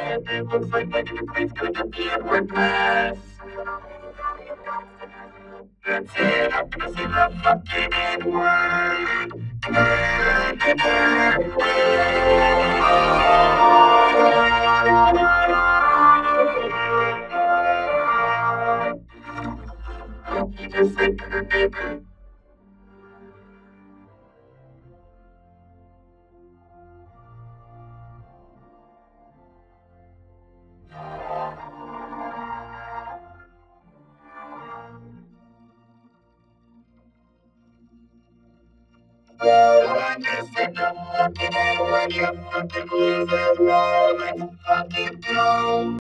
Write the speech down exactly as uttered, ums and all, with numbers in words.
and it looks like making the queen's gonna be in one class. That's it, I'm gonna say the fucking N-word. He just said her neighbor. I just said the fucking N-word, you fucking losers, roll, let's fucking go.